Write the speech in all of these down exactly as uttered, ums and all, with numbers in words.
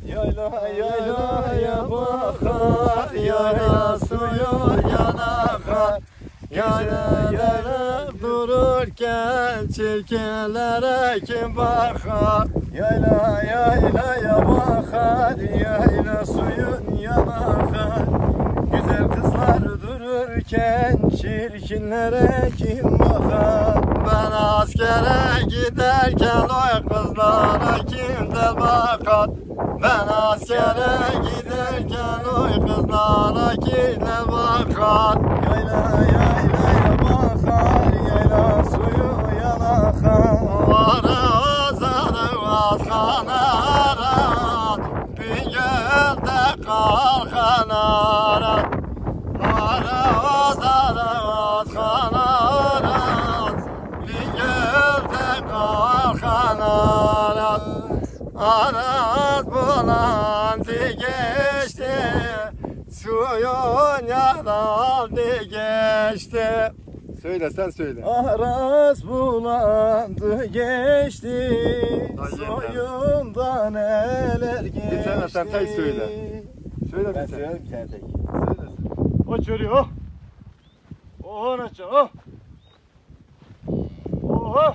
Yayla yaylaya bakar, yayla suyu yana akar. Yayla yayla dururken çirkinlere kim bakar? Yayla yaylaya bakar, yayla suyun yana akar. Güzel kızlar dururken çirkinlere kim bakar? Ben askere giderken oy kızlara kimler bakar? Ben askere giderken oy kızlara kimler bakar? Yayla yaylaya bakar, yayla suyu yana akar. Varız arız kanarat, bir gölde kalkan arat. Varız arız kanarat, bir gölde kalkan arat. Arat bulandı geçti, suyun yanaldı geçti. Söyle sen söyle. Aras bulandı geçti, suyundan neler geçti. Bir tane sen tek söyle. Söyle ben bir tane. Bir tane tek. Söyle. O çürüyor. Oho naça. Oh. Oho.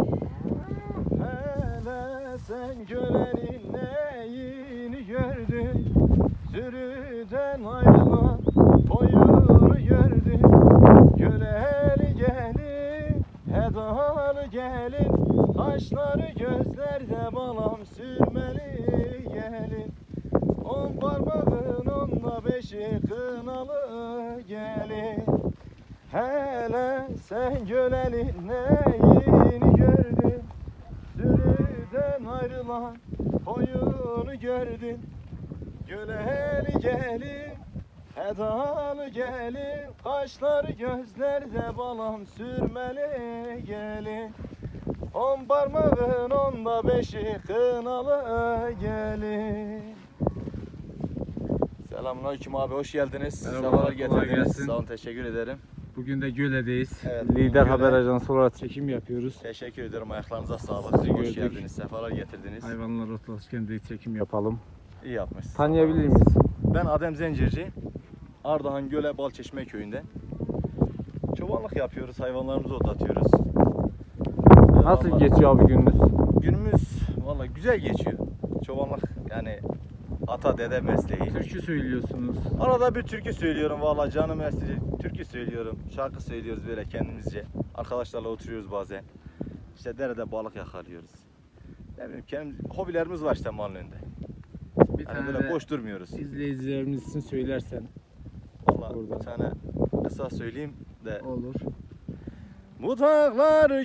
Hele sen görenin neyini gördün? Sürüden ayrılan boyunu gördün. Göleli gelin, hedalı gelin, kaşları gözlerde balam sürmeli gelin. On parmağın onda beşi kınalı gelin. Hele sen göleli neyini gördün? Sürüden ayrılan koyunu gördün. Göleli gelin, hedalı gelin, kaşları gözlerde balam sürmeli gelin. On parmağın onda beşi kınalı gelin. Selamünaleyküm abi, hoş geldiniz. Merhabalar, kolay gelsin. Sağ olun, teşekkür ederim. Bugün de Göle'deyiz. Evet, Lider Göle. Haber Ajansı olarak çekim yapıyoruz. Teşekkür ederim, ayaklarınıza sağlık. Sizi hoş gördük. geldiniz, sefalar getirdiniz. Hayvanlar otlaşırken de çekim yapalım. İyi yapmışsınız. Tanıyabilir miyiz? Ben Adem Zencirci. Ardahan Göle Balçeşme köyünde. Çobanlık yapıyoruz, hayvanlarımızı otlatıyoruz. Nasıl Vallahi geçiyor abi gününüz? Günümüz vallahi güzel geçiyor. Çobanlık yani ata dede mesleği. Türkü söylüyorsunuz. Arada bir türkü söylüyorum vallahi canım mesleği. Türkü söylüyorum, şarkı söylüyoruz böyle kendimizce. Arkadaşlarla oturuyoruz bazen. İşte derede balık yakalıyoruz. Ne bileyim kendim, hobilerimiz var işte malın önünde. Bir Yani tane böyle de boş durmuyoruz. izleyicilerimiz için söylersen. Vallahi Burada. bir tane kısa söyleyeyim de. Olur. Bu dağlar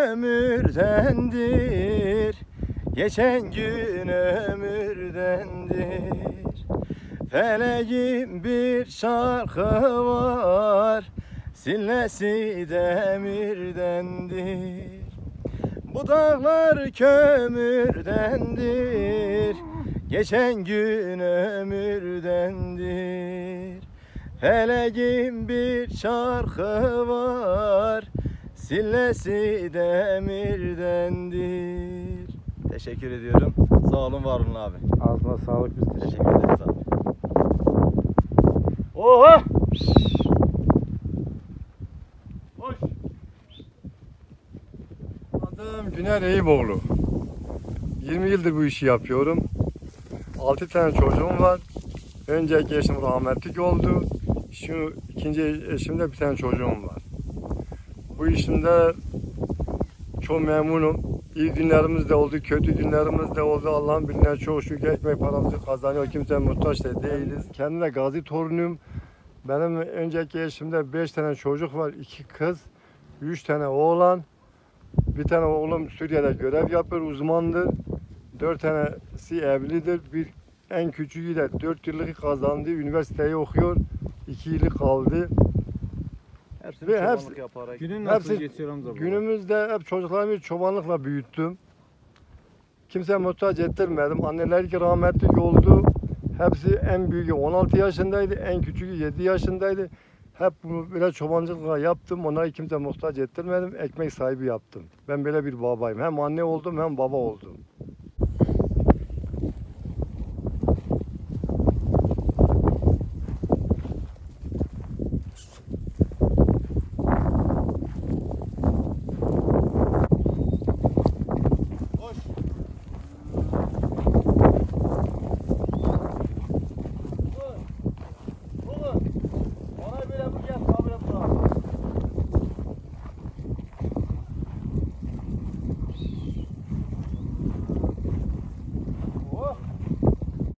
kömürdendir, geçen gün ömürdendir. Feleğin bir şarkı var, sillesi demirdendir. Bu dağlar kömürdendir, geçen gün ömürdendir. Feleğin bir şarkı var, sillesi demirdendir. Teşekkür ediyorum. Sağ olun, var olun abi. Ağzına sağlık, biz teşekkür Teşekkür ederiz abi. Oha! Hoş. Adım Güner Eyüboğlu. yirmi yıldır bu işi yapıyorum. altı tane çocuğum var. Önceki eşim rahmetlik oldu. Şu ikinci eşimde bir tane çocuğum var. Bu işimde çok memnunum. İyi günlerimiz de oldu, kötü günlerimiz de oldu. Allah'ın birine çok şükür ekmek paramızı kazanıyor. Kimseye muhtaç da değiliz. Kendime gazi torunuyum. Benim önceki eşimde beş tane çocuk var. iki kız, üç tane oğlan. Bir tane oğlum Suriye'de görev yapıyor, uzmandır. Dört tanesi evlidir. Bir en küçüğü de dört yıllık kazandı. Üniversiteyi okuyor. iki yılı kaldı. Hepsini Ve çobanlık hepsi- yaparak. Günün nasıl Hepsi- geçiyor Hamza baba? Günümüzde hep çocuklarımı çobanlıkla büyüttüm. Kimseye muhtaç ettirmedim. Anneler ki rahmetli oldu. Hepsi en büyüğü on altı yaşındaydı, en küçüğü yedi yaşındaydı. Hep bunu böyle çobancılıkla yaptım. Onları kimse muhtaç ettirmedim. Ekmek sahibi yaptım. Ben böyle bir babayım. Hem anne oldum hem baba oldum.